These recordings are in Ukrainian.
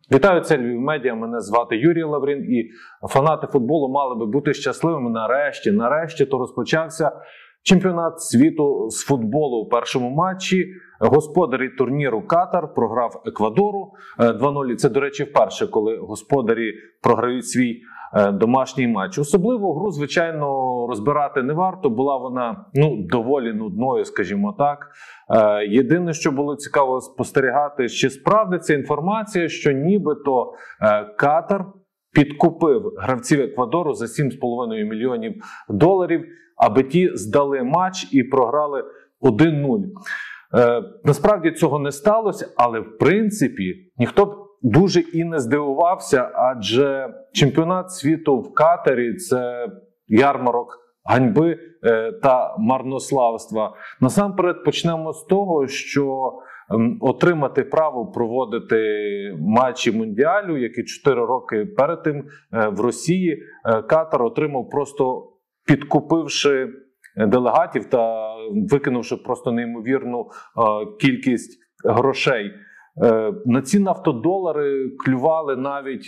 Вітаю, це Львів Медіа, мене звати Юрій Лаврін, і фанати футболу мали би бути щасливими нарешті то розпочався чемпіонат світу з футболу у першому матчі. Господарі турніру Катар програв Еквадору 2-0. Це, до речі, вперше, коли господарі програють свій домашній матч. Особливу гру, звичайно, розбирати не варто. Була вона доволі нудною, скажімо так. Єдине, що було цікаво спостерігати, чи справдиться інформація, що нібито Катар підкупив гравців Еквадору за $7,5 мільйонів, аби ті здали матч і програли 1-0. Насправді цього не сталося, але в принципі ніхто б дуже і не здивувався, адже чемпіонат світу в Катарі – це ярмарок ганьби та марнославства. Насамперед почнемо з того, що отримати право проводити матчі Мундіалю, які 4 роки перед тим в Росії, Катар отримав, просто підкупивши делегатів та викинувши просто неймовірну кількість грошей. На ці нафтодолари клювали навіть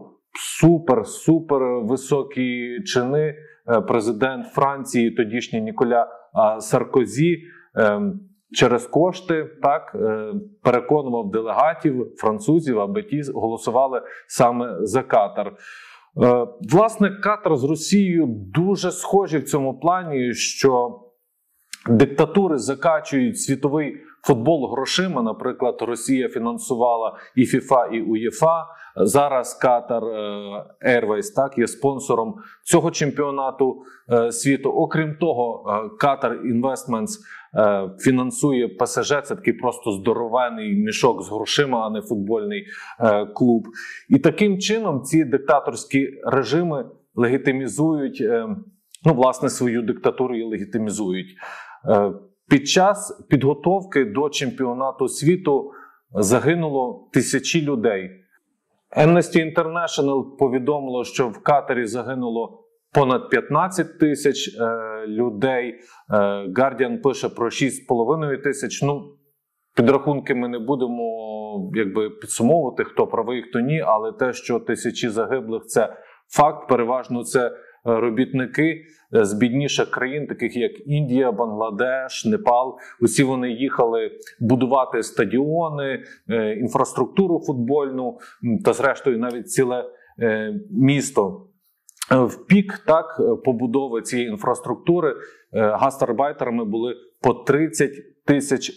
супер високі чини. Президент Франції, тодішній Ніколя Саркозі, через кошти переконував делегатів, французів, аби ті голосували саме за Катар. Власне, Катар з Росією дуже схожі в цьому плані, що диктатури закачують світовий футбол грошима. Наприклад, Росія фінансувала і ФІФА, і УЄФА. Зараз Катар Airways є спонсором цього чемпіонату світу. Окрім того, Катар Investments фінансує ПСЖ. Це такий просто здоровений мішок з грошима, а не футбольний клуб. І таким чином ці диктаторські режими легітимізують, власне, свою диктатуру і легітимізують. Під час підготовки до чемпіонату світу загинуло тисячі людей. Amnesty International повідомило, що в Катарі загинуло понад 15 тисяч людей. Guardian пише про 6,5 тисяч. Підрахунки ми не будемо підсумовувати, хто правий, хто ні, але те, що тисячі загиблих – це факт, переважно це робітники з бідніших країн, таких як Індія, Бангладеш, Непал. Усі вони їхали будувати стадіони, інфраструктуру футбольну та, зрештою, навіть ціле місто. В пік побудови цієї інфраструктури гастарбайтерами були по 30 тисяч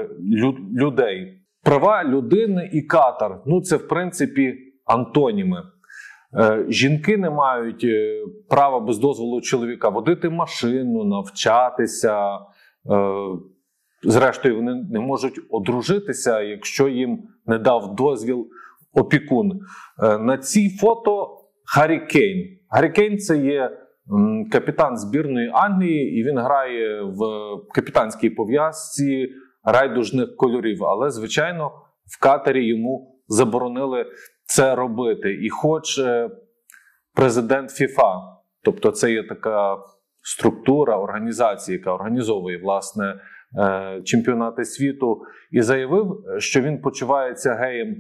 людей. Права людини і Катар – це, в принципі, антоніми. Жінки не мають права без дозволу чоловіка водити машину, навчатися. Зрештою, вони не можуть одружитися, якщо їм не дав дозвіл опікун. На цій фото Гаррі Кейн. Гаррі Кейн – це є капітан збірної Англії, і він грає в капітанській пов'язці райдужних кольорів. Але, звичайно, в Катарі йому заборонили це робити. І хоч президент ФІФА, тобто це є така структура, організація, яка організовує, власне, чемпіонати світу, і заявив, що він почувається геєм.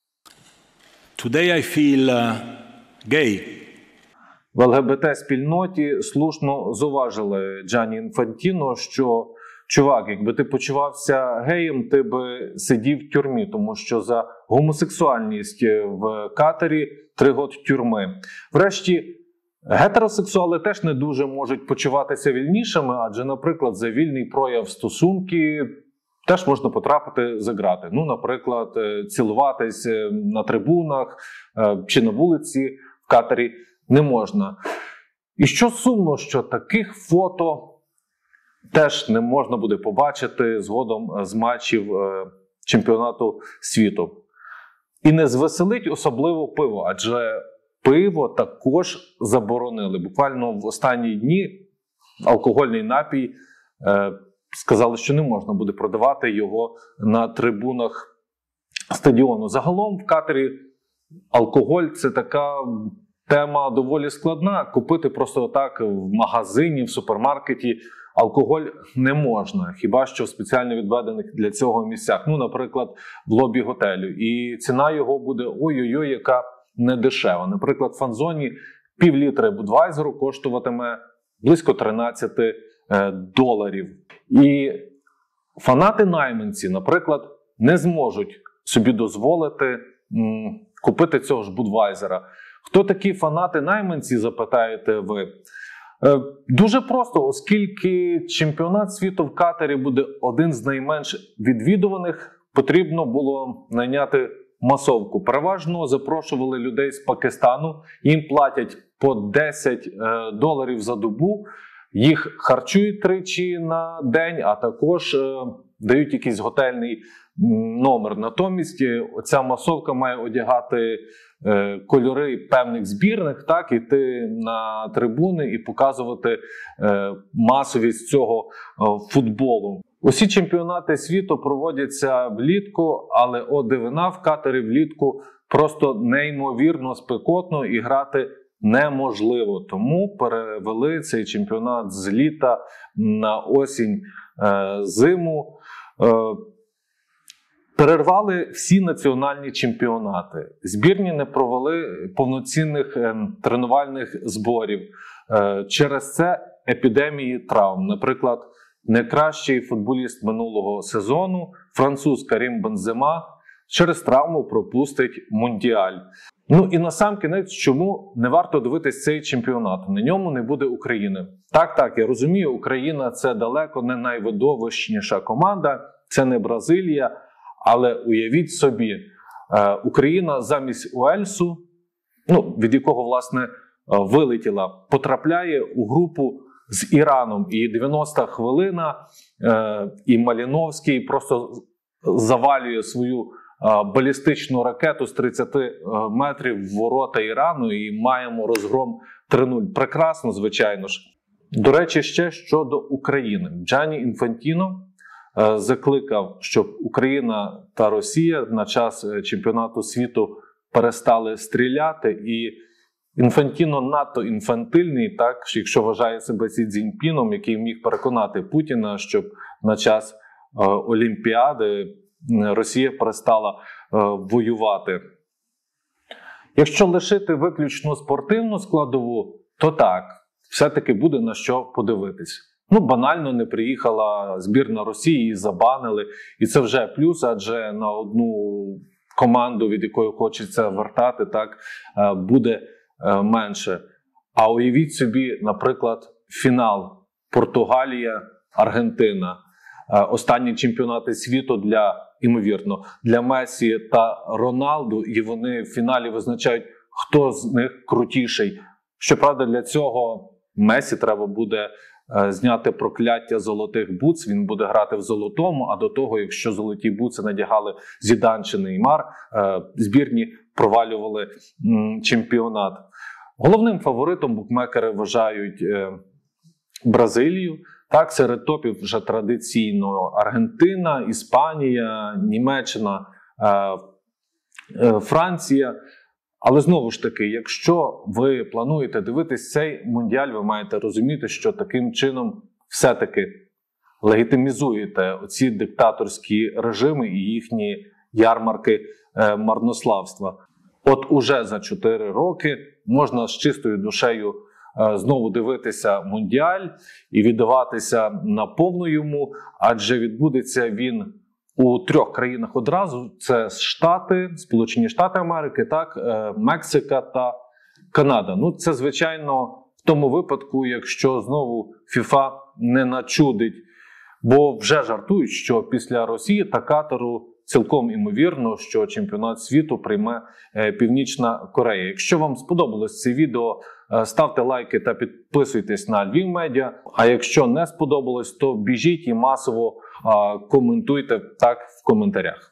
Today I feel gay. В ЛГБТ-спільноті слушно зауважили Джанні Інфантіно, що чувак, якби ти почувався геєм, ти би сидів в тюрмі, тому що за гомосексуальність в Катарі 3 роки тюрми. Врешті, гетеросексуали теж не дуже можуть почуватися вільнішими, адже, наприклад, за вільний прояв стосунки теж можна потрапити за ґрати. Наприклад, цілуватись на трибунах чи на вулиці в Катарі не можна. І що сумно, що таких фото теж не можна буде побачити згодом з матчів чемпіонату світу. І не звеселить особливо пиво, адже пиво також заборонили. Буквально в останні дні алкогольний напій сказали, що не можна буде продавати його на трибунах стадіону. Загалом в Катарі алкоголь – це така тема доволі складна. Купити просто так в магазині, в супермаркеті алкоголь не можна, хіба що в спеціально відведених для цього місцях, ну, наприклад, в лобі готелю. І ціна його буде ой-ой-ой, яка недешева. Наприклад, в фан-зоні пів-літри Будвайзеру коштуватиме близько $13. І фанати-найманці, наприклад, не зможуть собі дозволити купити цього ж Будвайзера. Хто такі фанати-найманці, запитаєте ви? Дуже просто, оскільки чемпіонат світу в Катарі буде один з найменш відвідуваних, потрібно було найняти масовку. Переважно запрошували людей з Пакистану, їм платять по $10 за добу, їх харчують тричі на день, а також дають якийсь готельний номер. Натомість ця масовка має одягати кольори певних збірних, так, іти на трибуни і показувати масовість цього футболу. Усі чемпіонати світу проводяться влітку, але о дивина, в Катарі влітку просто неймовірно спекотно і грати неможливо. Тому перевели цей чемпіонат з літа на осінь, зиму. Перервали всі національні чемпіонати. Збірні не провели повноцінних тренувальних зборів. Через це епідемії травм. Наприклад, найкращий футболіст минулого сезону, француз Карім Бензема, через травму пропустить Мундіаль. Ну і насамкінець, чому не варто дивитись цей чемпіонат? На ньому не буде України. Так, я розумію, Україна – це далеко не найвидовищніша команда, це не Бразилія, але уявіть собі, Україна замість Уельсу, від якого, власне, вилетіла, потрапляє у групу з Іраном. І 90-та хвилина, і Маліновський просто завалює свою балістичну ракету з 30 метрів в ворота Ірану і маємо розгром 3-0. Прекрасно, звичайно ж. До речі, ще щодо України. Джанні Інфантіно закликав, щоб Україна та Росія на час чемпіонату світу перестали стріляти. І Інфантіно надто інфантильний, так, якщо вважає себе Сі Цзіньпіном, який міг переконати Путіна, щоб на час Олімпіади Росія перестала воювати. Якщо лишити виключно спортивну складову, то так, все-таки буде на що подивитись. Банально не приїхала збірна Росії, її забанили. І це вже плюс, адже на одну команду, від якої хочеться вертати, так, буде менше. А уявіть собі, наприклад, фінал Португалія-Аргентина. Останні чемпіонати світу ймовірно, для Месі та Роналду, і вони в фіналі визначають, хто з них крутіший. Щоправда, для цього Месі треба буде зняти прокляття золотих бутс, він буде грати в золотому, а до того, якщо золоті бутси надягали Зідан чи Неймар, збірні провалювали чемпіонат. Головним фаворитом букмекери вважають Бразилію. Так, серед топів вже традиційно Аргентина, Іспанія, Німеччина, Франція. Але знову ж таки, якщо ви плануєте дивитись цей Мундіаль, ви маєте розуміти, що таким чином все-таки легітимізуєте оці диктаторські режими і їхні ярмарки марнославства. От уже за 4 роки можна з чистою душею знову дивитися Мундіаль і віддаватися наповну йому, адже відбудеться він у 3 країнах одразу. Це Штати, Сполучені Штати Америки, так, Мексика та Канада. Це, звичайно, в тому випадку, якщо знову ФІФА не начудить, бо вже жартують, що після Росії та Катару цілком імовірно, що чемпіонат світу прийме Північна Корея. Якщо вам сподобалось це відео, ставте лайки та підписуйтесь на Львів Медіа. А якщо не сподобалось, то біжіть і масово коментуйте так в коментарях.